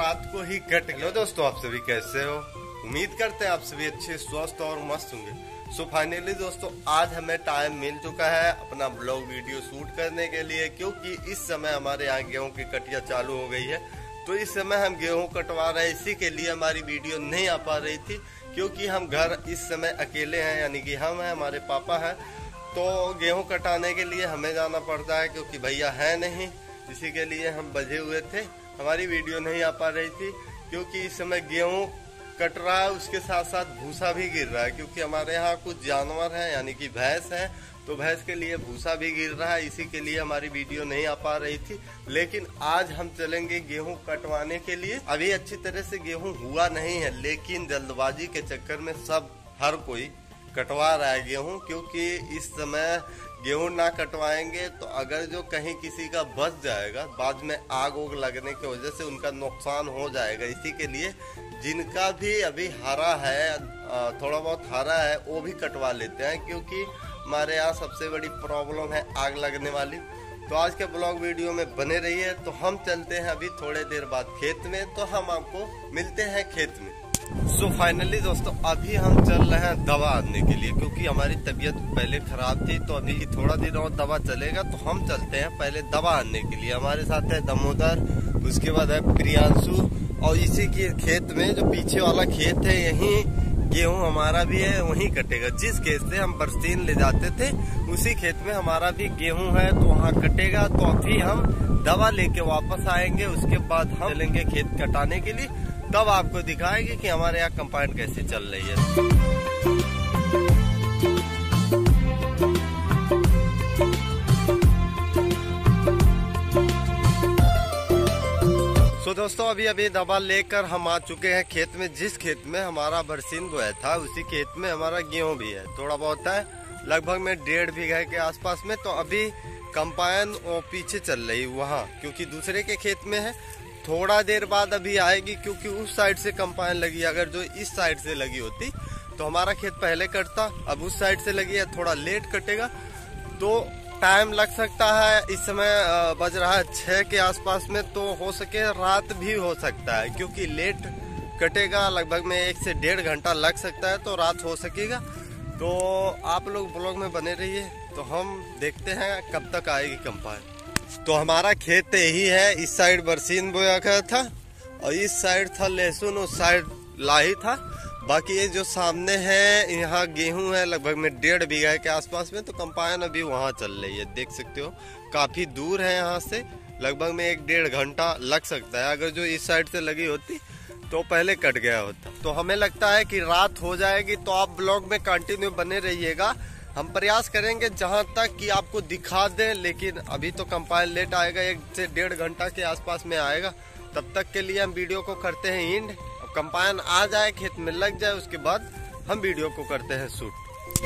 रात को ही कट गया। दोस्तों आप सभी कैसे हो? उम्मीद करते हैं आप सभी अच्छे स्वस्थ और मस्त होंगे। सो फाइनली दोस्तों आज हमें टाइम मिल चुका है अपना ब्लॉग वीडियो शूट करने के लिए, क्योंकि इस समय हमारे यहाँ गेहूं की कटिया चालू हो गई है। तो इस समय हम गेहूं कटवा रहे हैं, इसी के लिए हमारी वीडियो नहीं आ पा रही थी, क्योंकि हम घर इस समय अकेले हैं, यानी कि हम हैं, हमारे पापा हैं। तो गेहूं कटाने के लिए हमें जाना पड़ता है, क्योंकि भैया है नहीं, इसी के लिए हम बजे हुए थे। हमारी वीडियो नहीं आ पा रही थी क्योंकि इस समय गेहूं कट रहा है, उसके साथ साथ भूसा भी गिर रहा है, क्योंकि हमारे यहाँ कुछ जानवर हैं, यानी कि भैंस है, तो भैंस के लिए भूसा भी गिर रहा है। इसी के लिए हमारी वीडियो नहीं आ पा रही थी। लेकिन आज हम चलेंगे गेहूं कटवाने के लिए। अभी अच्छी तरह से गेहूं हुआ नहीं है, लेकिन जल्दबाजी के चक्कर में हर कोई कटवा रहा है गेहूं, क्योंकि इस समय गेहूं ना कटवाएंगे तो अगर जो कहीं किसी का बच जाएगा, बाद में आग उग लगने की वजह से उनका नुकसान हो जाएगा। इसी के लिए जिनका भी अभी हरा है, थोड़ा बहुत हरा है, वो भी कटवा लेते हैं, क्योंकि हमारे यहाँ सबसे बड़ी प्रॉब्लम है आग लगने वाली। तो आज के ब्लॉग वीडियो में बने रहिए। तो हम चलते हैं अभी थोड़े देर बाद खेत में, तो हम आपको मिलते हैं खेत में। सो फाइनली दोस्तों अभी हम चल रहे हैं दवा आनने के लिए, क्योंकि हमारी तबीयत पहले खराब थी, तो अभी थोड़ा दिन और दवा चलेगा, तो हम चलते हैं पहले दवा आनने के लिए। हमारे साथ है दामोदर, उसके बाद है प्रियांशु, और इसी के खेत में जो पीछे वाला खेत है, यहीं गेहूं हमारा भी है, वहीं कटेगा। जिस खेत से हम बरसीन ले जाते थे उसी खेत में हमारा भी गेहूं है, तो वहाँ कटेगा। तो अभी हम दवा लेके वापस आएंगे, उसके बाद हम चलेंगे खेत कटाने के लिए, तब आपको दिखाएंगे कि हमारे यहाँ कंपाइन कैसे चल रही है। तो दोस्तों अभी दवा लेकर हम आ चुके हैं खेत में। जिस खेत में हमारा बरसीन बोया था उसी खेत में हमारा गेहूं भी है, थोड़ा बहुत है, लगभग में 1.5 बीघा के आसपास में। तो अभी कंपाइन और पीछे चल रही वहाँ, क्योंकि दूसरे के खेत में है। थोड़ा देर बाद अभी आएगी, क्योंकि उस साइड से कंपाइन लगी। अगर जो इस साइड से लगी होती तो हमारा खेत पहले कटता, अब उस साइड से लगी है, थोड़ा लेट कटेगा, तो टाइम लग सकता है। इस समय बज रहा है 6 के आसपास में, तो हो सके रात भी हो सकता है, क्योंकि लेट कटेगा, लगभग में 1 से 1.5 घंटा लग सकता है, तो रात हो सकेगा। तो आप लोग ब्लॉग में बने रहिए, तो हम देखते हैं कब तक आएगी कंपाइन। तो हमारा खेत यही है, इस साइड बरसीन बोया गया था और इस साइड था लहसुन, उस साइड लाही था। बाकी ये जो सामने है यहाँ गेहूं है, लगभग में 1.5 बीघा के आसपास में। तो कंपाइन अभी वहाँ चल रही है, देख सकते हो, काफी दूर है यहाँ से, लगभग में 1-1.5 घंटा लग सकता है। अगर जो इस साइड से लगी होती तो पहले कट गया होता। तो हमें लगता है कि रात हो जाएगी, तो आप ब्लॉग में कंटिन्यू बने रहिएगा। हम प्रयास करेंगे जहां तक कि आपको दिखा दें, लेकिन अभी तो कंपाइन लेट आएगा, 1 से 1.5 घंटा के आसपास में आएगा। तब तक के लिए हम वीडियो को करते हैं एंड। कंपाइन आ जाए, खेत में लग जाए, उसके बाद हम वीडियो को करते हैं शूट।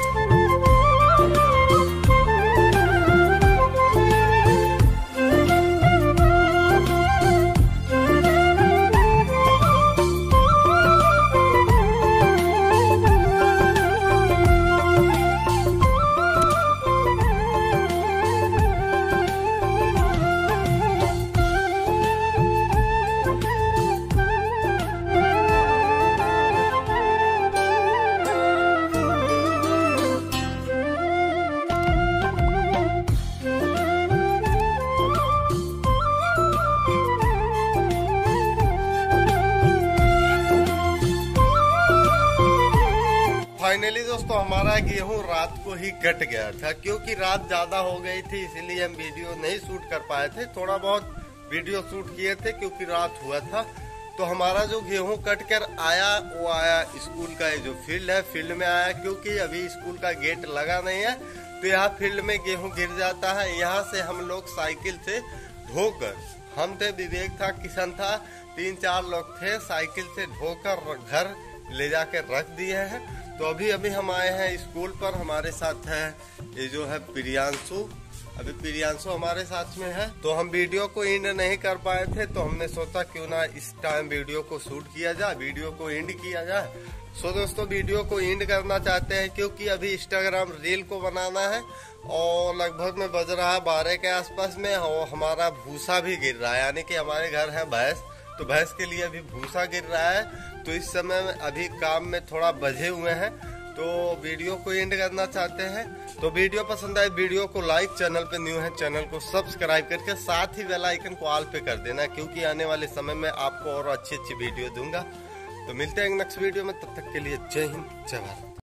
फाइनली दोस्तों हमारा गेहूं रात को ही कट गया था, क्योंकि रात ज्यादा हो गई थी, इसीलिए हम वीडियो नहीं शूट कर पाए थे। थोड़ा बहुत वीडियो शूट किए थे, क्योंकि रात हुआ था। तो हमारा जो गेहूं कट कर आया वो आया स्कूल का जो फील्ड है, फील्ड में आया, क्योंकि अभी स्कूल का गेट लगा नहीं है, तो यहाँ फील्ड में गेहूं गिर जाता है। यहाँ से हम लोग साइकिल से ढोकर, हम थे, विवेक था, किशन था, 3-4 लोग थे, साइकिल से ढोकर घर ले जाकर रख दिए हैं। तो अभी हम आए हैं स्कूल पर। हमारे साथ है ये जो है प्रियांशु, अभी प्रियांशु हमारे साथ में है। तो हम वीडियो को एंड नहीं कर पाए थे, तो हमने सोचा क्यों ना इस टाइम वीडियो को शूट किया जाए, वीडियो को एंड किया जाए। सो दोस्तों वीडियो को एंड करना चाहते हैं, क्योंकि अभी इंस्टाग्राम रील को बनाना है, और लगभग में बज रहा है 12 के आसपास में, और हमारा भूसा भी गिर रहा है, यानी कि हमारे घर है भैंस, तो भैंस के लिए अभी भूसा गिर रहा है, तो इस समय अभी काम में थोड़ा बझे हुए हैं, तो वीडियो को एंड करना चाहते हैं। तो वीडियो पसंद आए वीडियो को लाइक, चैनल पे न्यू है चैनल को सब्सक्राइब करके साथ ही बेल आइकन को ऑल पे कर देना, क्योंकि आने वाले समय में आपको और अच्छी वीडियो दूंगा। तो मिलते हैं नेक्स्ट वीडियो में, तब तक के लिए जय हिंद, जय भारत।